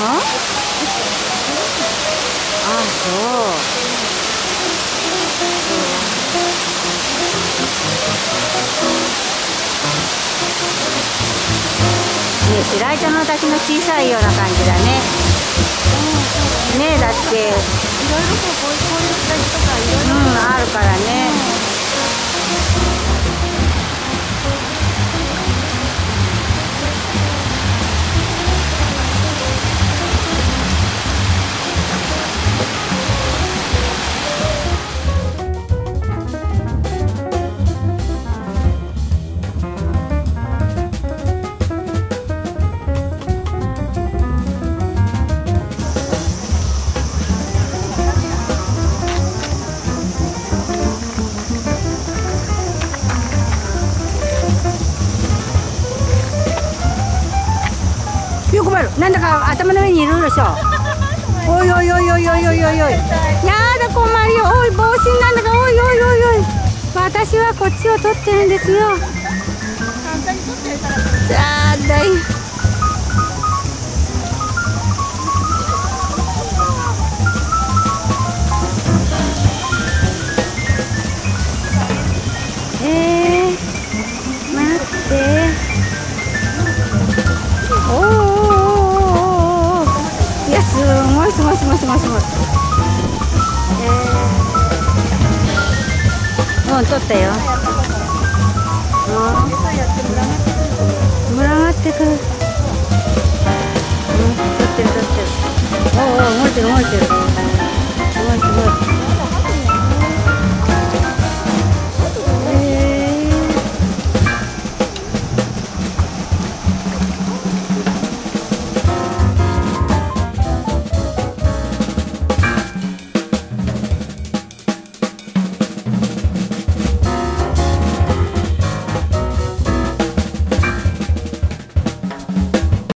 あ、そう。ね、白糸の滝の小さいような感じだね。ねえ、だっていろいろこういう滝とかいろいろあるからね。よくばる、なんだか頭の上にいるでしょ。おいおいおいおいおいおいおいおい。やだ、困るよ。おい、帽子なんだか、おいおいおいおい。私はこっちを取ってるんですよ。やだい。待って。すごいすごいすごいすごいすごい。うん、取ったよ。群がってくる。うん、取ってる取ってる。おうおう、動いてる動いてる。